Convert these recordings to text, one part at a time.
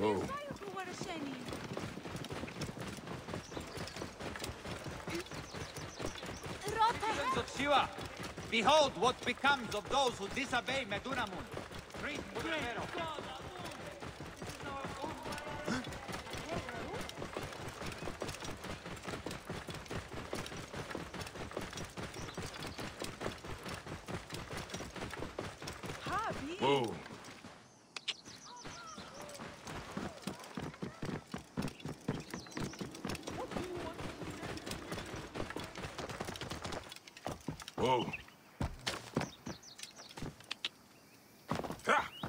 Whoa. Sons of Siwa, behold what becomes of those who disobey Medunamun. Read for the Pharaoh. Whoa. Whoa. Ha!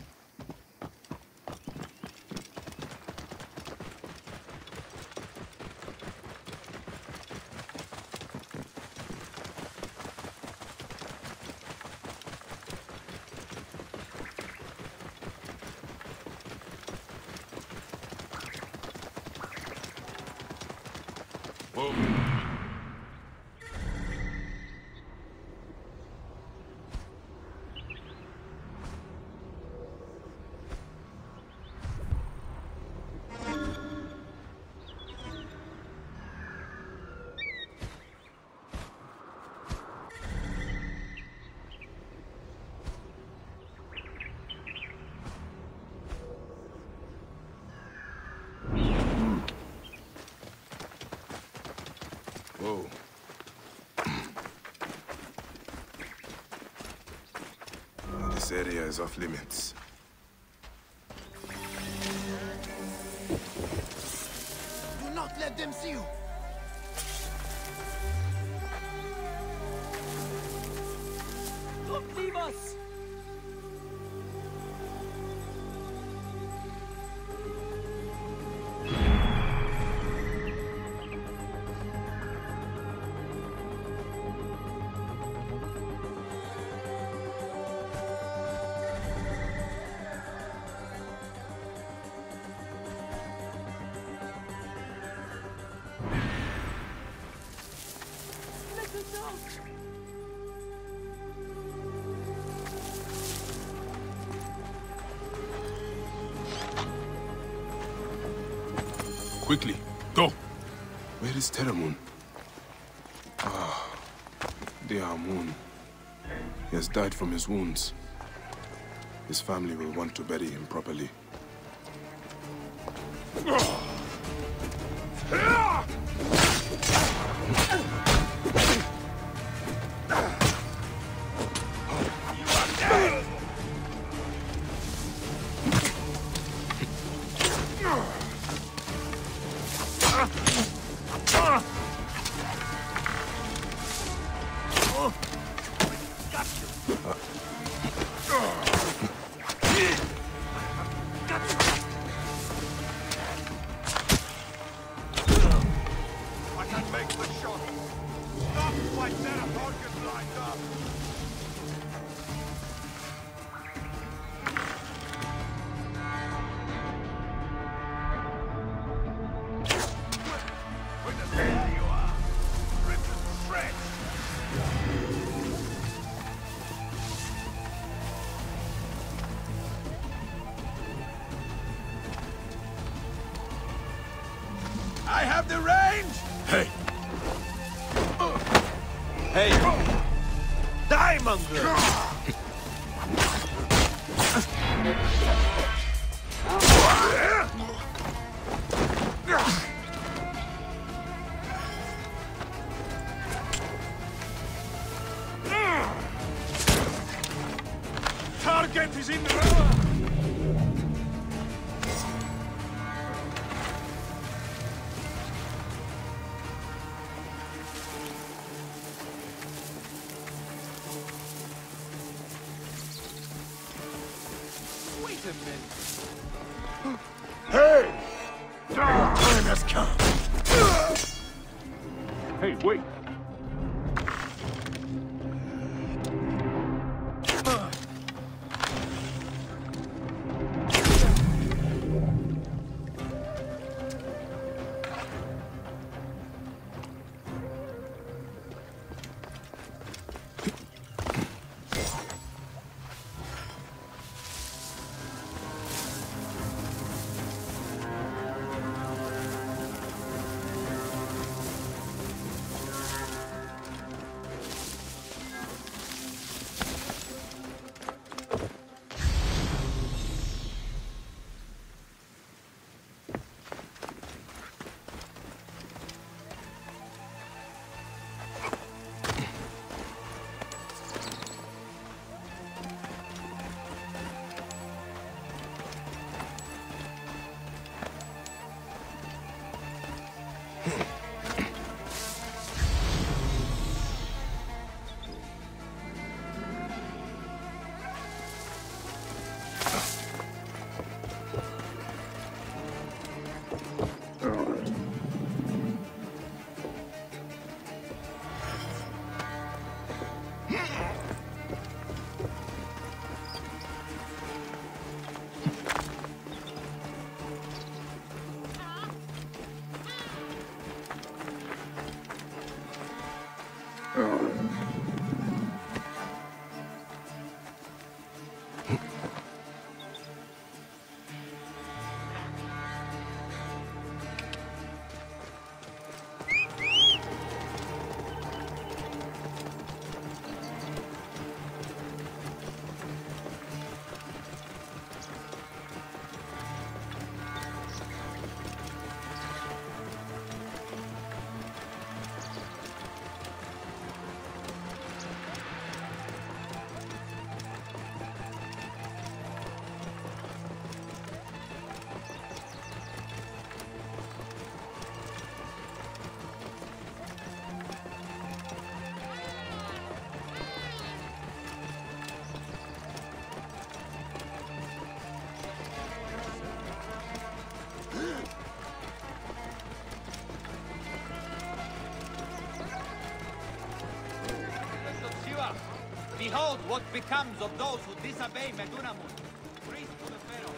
Whoa. Whoa. This area is off limits. Do not let them see you! Don't leave us! Quickly, go! Where is Teramun? Ah, dear Amun. He has died from his wounds. His family will want to bury him properly. I have the range! Hey! Hey! Die, mongrel! Target is in the river! Wait a minute. Hey! Time has come! Hey, wait! Behold what becomes of those who disobey Medunamun. Priest to the Pharaoh.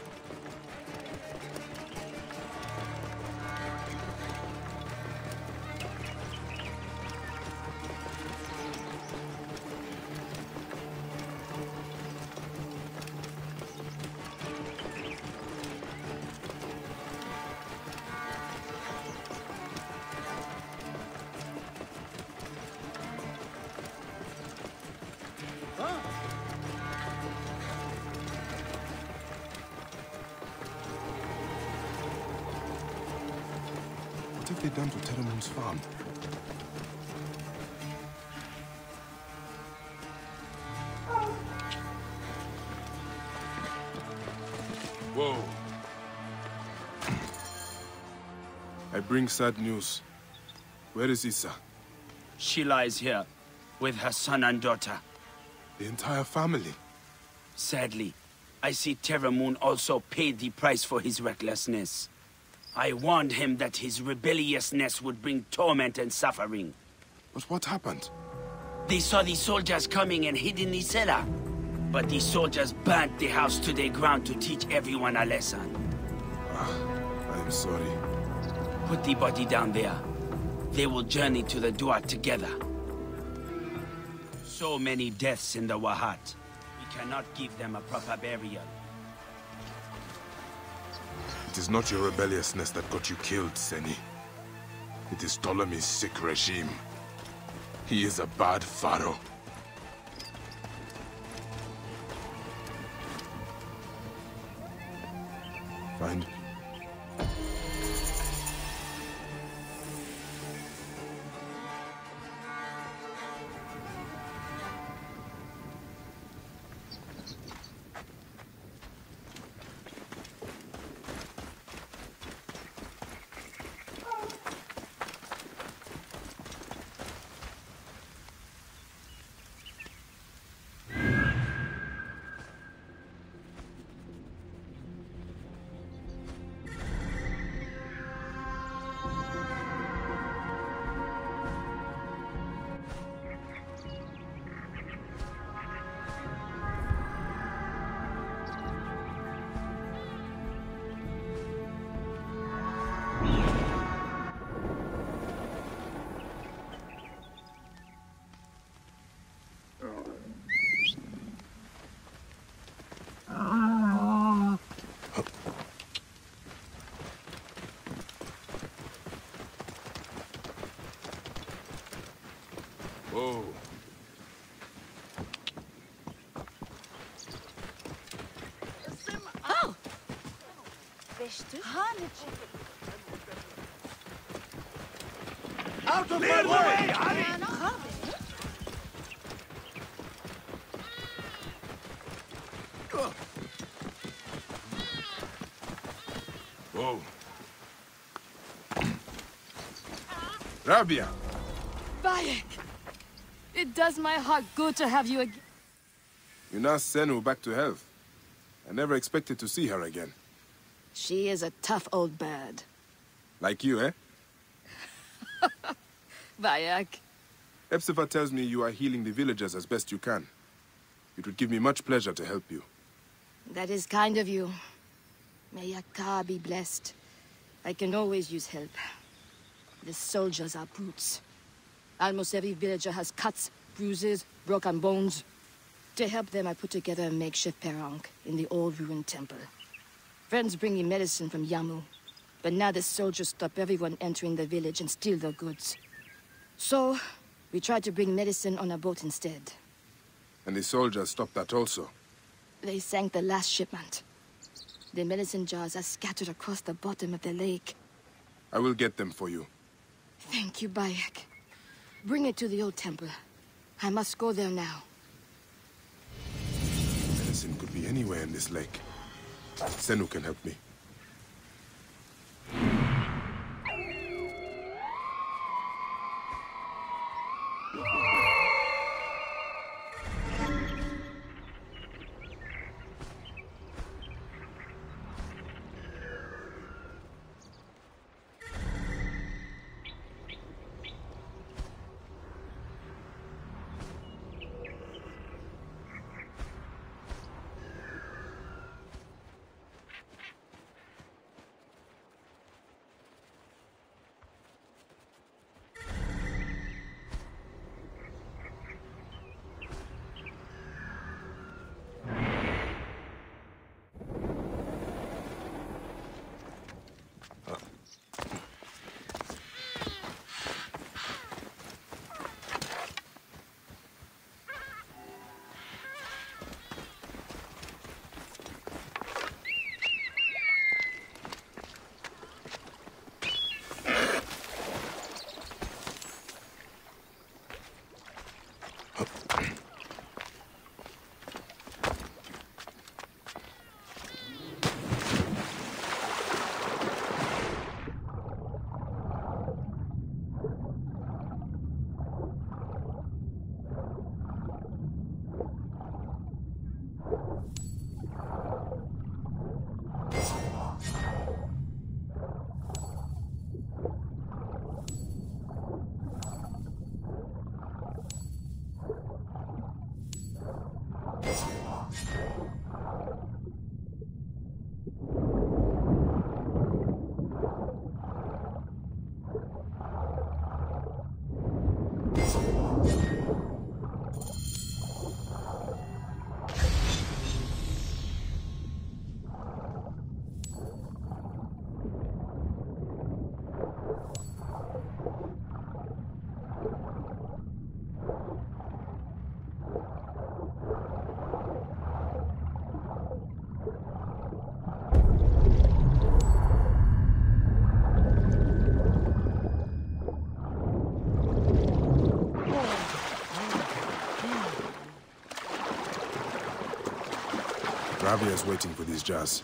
What have they done to Teramun's farm? Whoa. I bring sad news. Where is Issa? She lies here, with her son and daughter. The entire family? Sadly, I see Teramun also paid the price for his recklessness. I warned him that his rebelliousness would bring torment and suffering. But what happened? They saw the soldiers coming and hid in the cellar. But the soldiers burnt the house to the ground to teach everyone a lesson. I am sorry. Put the body down there. They will journey to the Dua together. So many deaths in the Wahat. We cannot give them a proper burial. It is not your rebelliousness that got you killed, Seni. It is Ptolemy's sick regime. He is a bad pharaoh. Find. Whoa. Oh! Out of my way! Whoa. Rabia! Bayek! It does my heart good to have you again. You nursed Senu back to health. I never expected to see her again. She is a tough old bird. Like you, eh? Bayek. Epsifa tells me you are healing the villagers as best you can. It would give me much pleasure to help you. That is kind of you. May Yaka be blessed. I can always use help. The soldiers are brutes. Almost every villager has cuts, bruises, broken bones. To help them, I put together a makeshift perank in the old ruined temple. Friends bring me medicine from Yamu, but now the soldiers stop everyone entering the village and steal their goods. So, we tried to bring medicine on a boat instead. And the soldiers stopped that also. They sank the last shipment. The medicine jars are scattered across the bottom of the lake. I will get them for you. Thank you, Bayek. Bring it to the old temple. I must go there now. Medicine could be anywhere in this lake. Senu can help me. Ravia's waiting for these jars.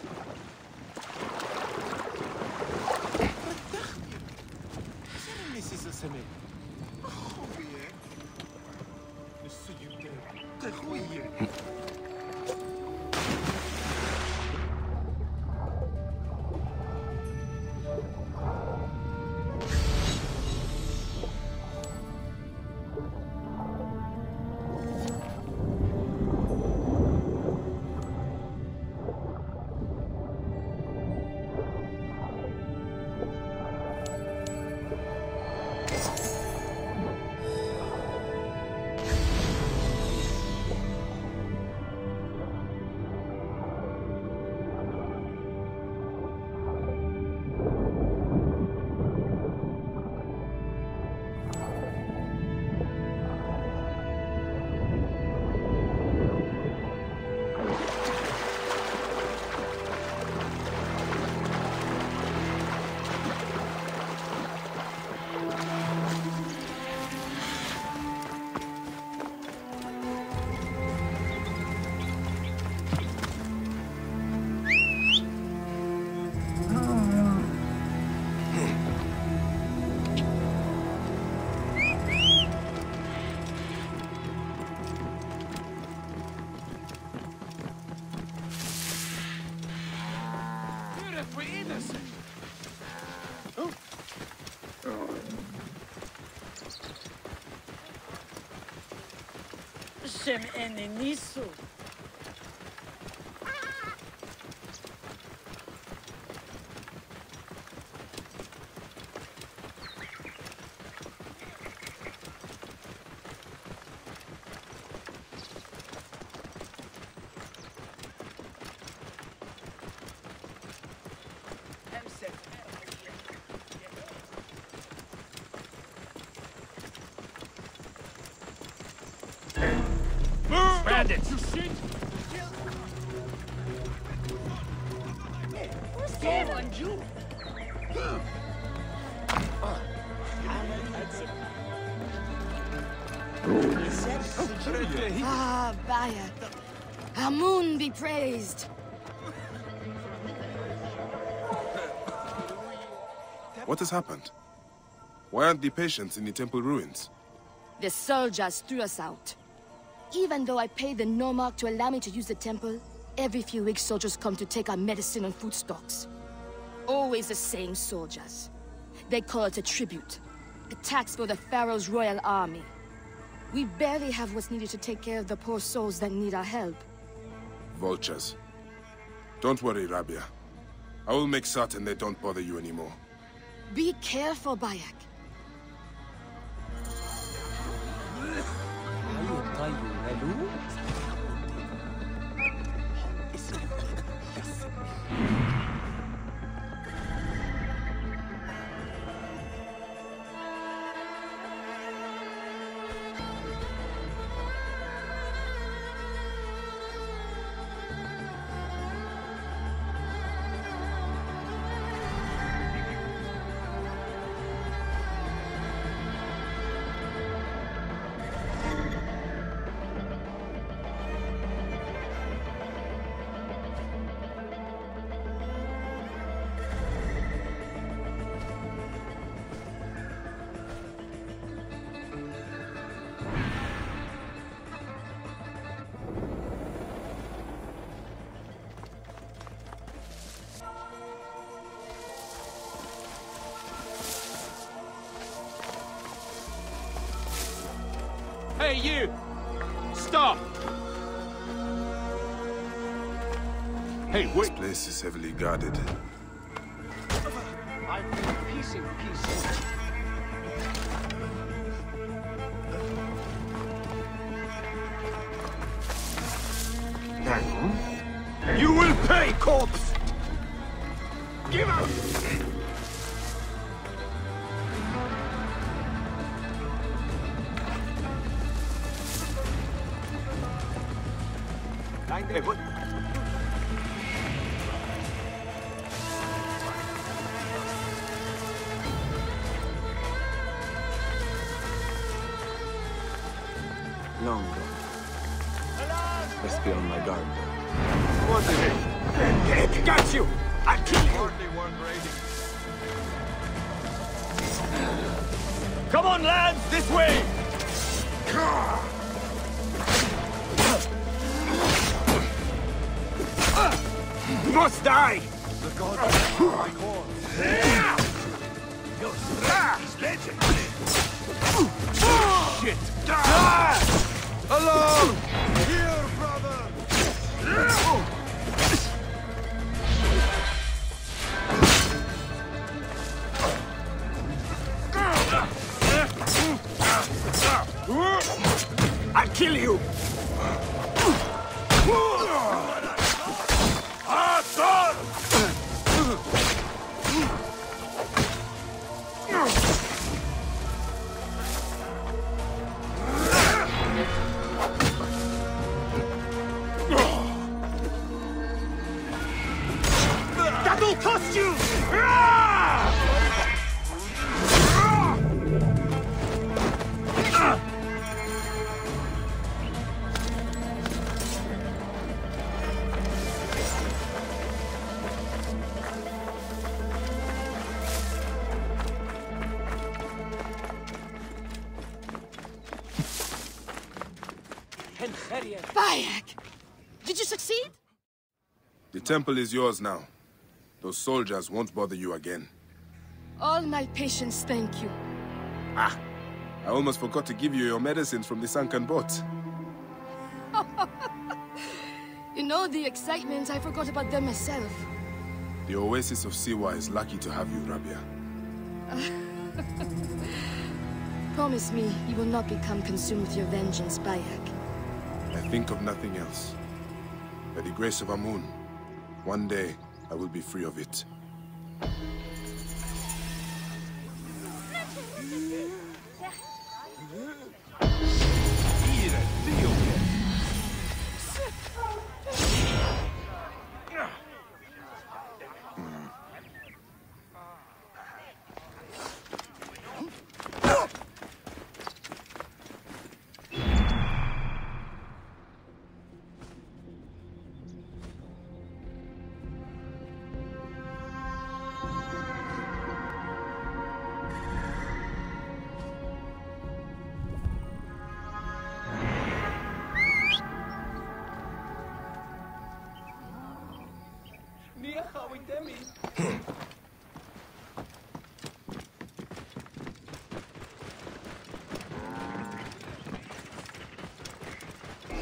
Shem eneniso. Bandits! Shame on you! Ah, Bayek. Amun be praised. What has happened? Why aren't the patients in the temple ruins? The soldiers threw us out. Even though I paid the Nomarch to allow me to use the temple, every few weeks soldiers come to take our medicine and food stocks. Always the same soldiers. They call it a tribute. A tax for the Pharaoh's royal army. We barely have what's needed to take care of the poor souls that need our help. Vultures. Don't worry, Rabia. I will make certain they don't bother you anymore. Be careful, Bayek. Hey, you! Stop! Hey, This wait! place is heavily guarded. I feel peace in peace. You will pay, corpse! Give up! Hey, what? Long gone. Best be on my guard, though. What is it? Got you! I'll kill you! Hardly worth raiding. Come on, lads! This way! You must die! The gods are my cause. Your strength is legendary! Shit! Die! Alone! Here, brother! I'll kill you! That'll cost you! Bayek! Did you succeed? The temple is yours now. Those soldiers won't bother you again. All my patients thank you. I almost forgot to give you your medicines from the sunken boat. You know, the excitement, I forgot about them myself. The Oasis of Siwa is lucky to have you, Rabia. Promise me you will not become consumed with your vengeance, Bayek. I think of nothing else. By the grace of Amun, one day I will be free of it. Eat it!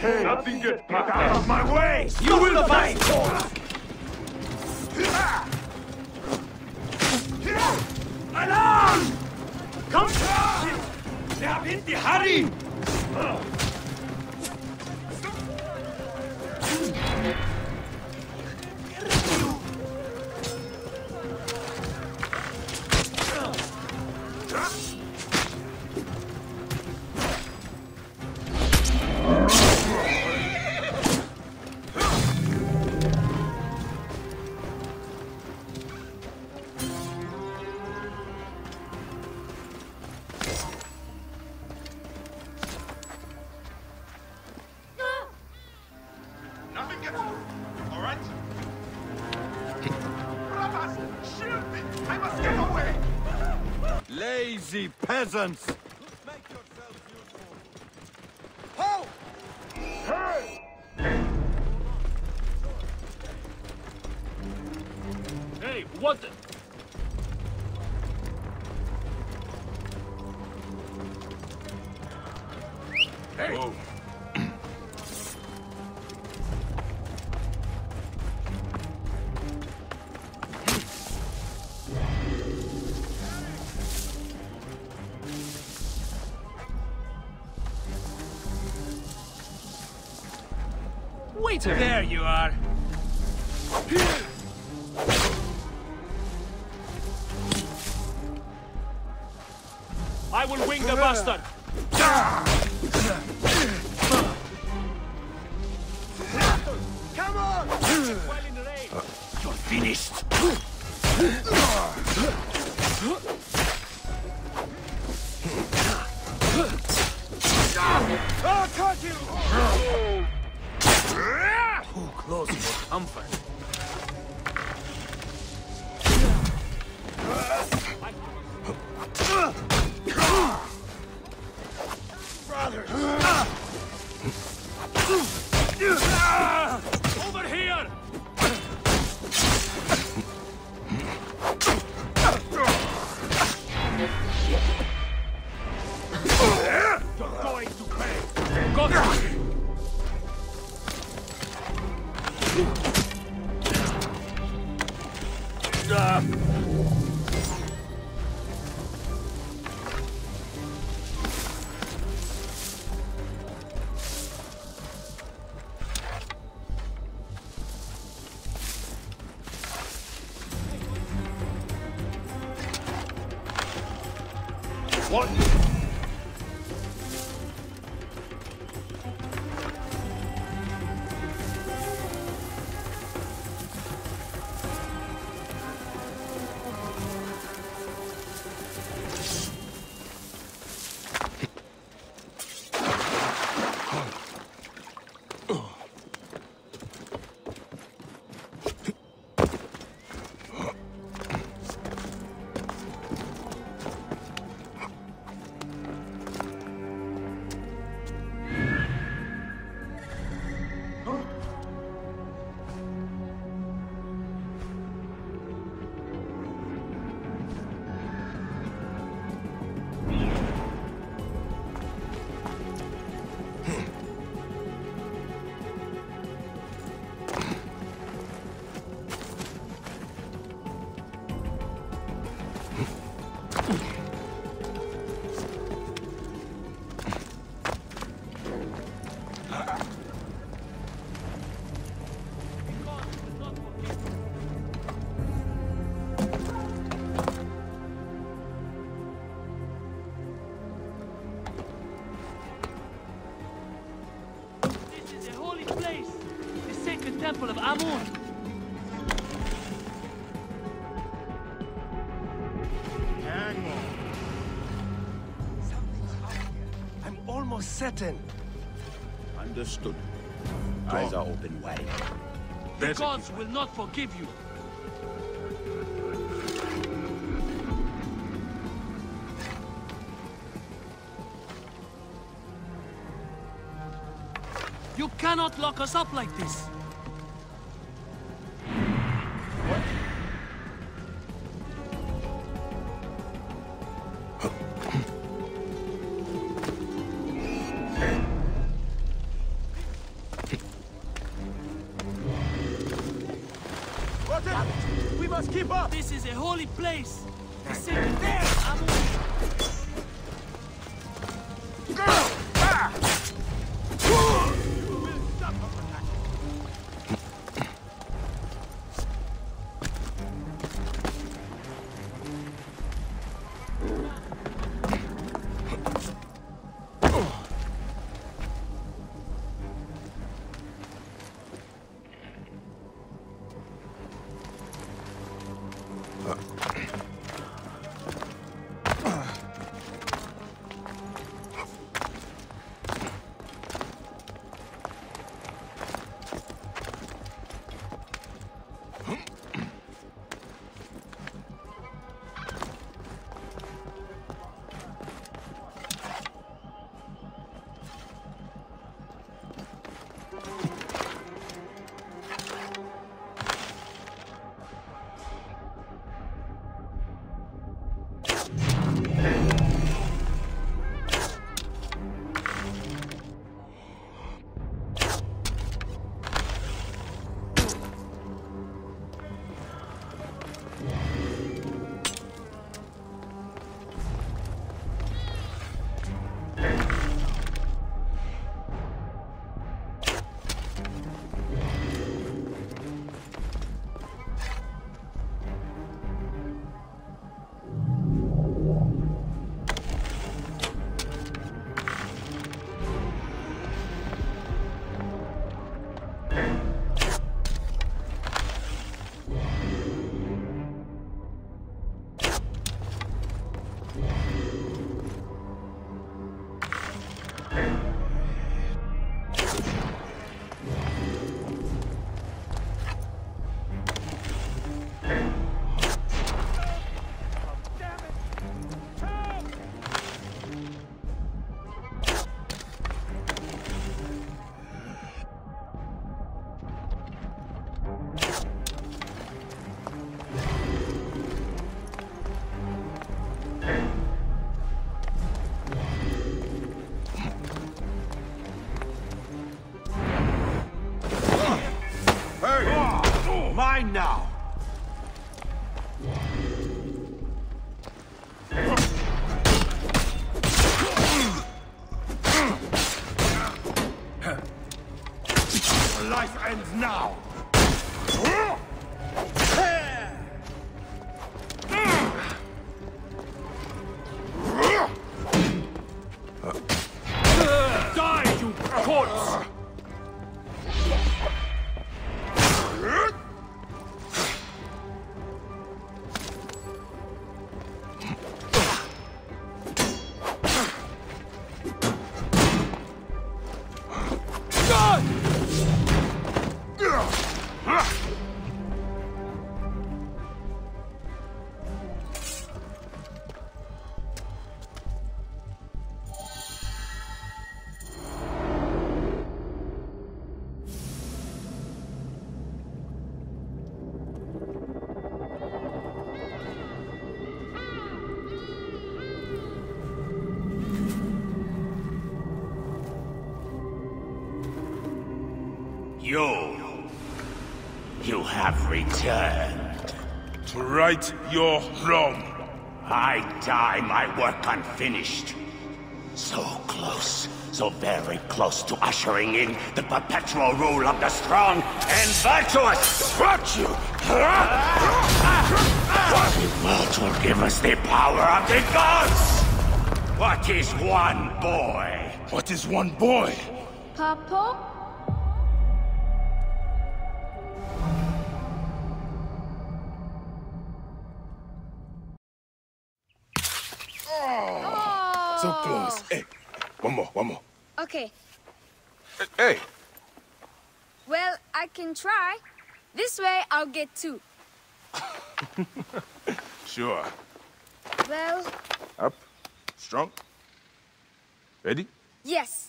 Nothing gets past. Get out of my way! You will fight! Alarm! Komm schon! Der Wind, die Harry! Nothing gets through. All right? Brothers, shield me! I must get away! Lazy peasants! Make yourselves useful. Ho! Hey, what the... Hey! Whoa. Wait a minute! There you are! I will wing the bastard! Come on! Well in range! You're finished! I'll cut you! Too close for comfort. Brothers! Over here! You're going to pay! Go back! What? Temple of Amun. Hang on. Something's happening. I'm almost certain. Understood. Eyes are open wide. The gods will not forgive you. You cannot lock us up like this. Keep up! This is a holy place. The sacred Amun. Mine now! Life ends now! Die, you corpse! You have returned. To right your wrong. I die my work unfinished. So close, so very close to ushering in the perpetual rule of the strong and virtuous. Virtue! The world will give us the power of the gods. What is one boy? What is one boy? Papa? So close. Hey, one more. Okay. Hey! Well, I can try. This way, I'll get two. Sure. Well... Up. Strong. Ready? Yes.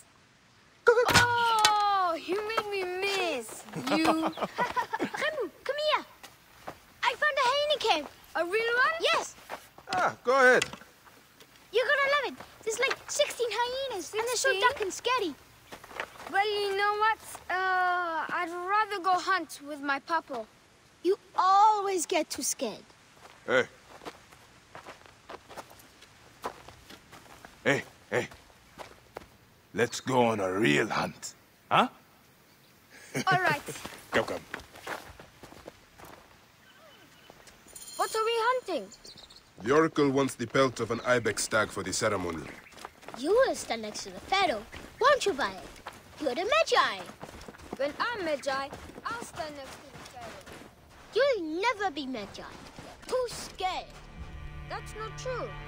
Oh, you made me miss. You... Remu, come here. I found a hyena cave. A real one? Yes. Go ahead. You're gonna love it. There's like 16 hyenas, and they're so dark and scary. Well, you know what? I'd rather go hunt with my papa. You always get too scared. Hey. Hey. Let's go on a real hunt. Huh? All right. Come. What are we hunting? The Oracle wants the pelt of an ibex stag for the ceremony. You will stand next to the Pharaoh, won't you, Bayek? You're the Medjay. When I'm Medjay, I'll stand next to the Pharaoh. You'll never be Medjay. Too scared. That's not true.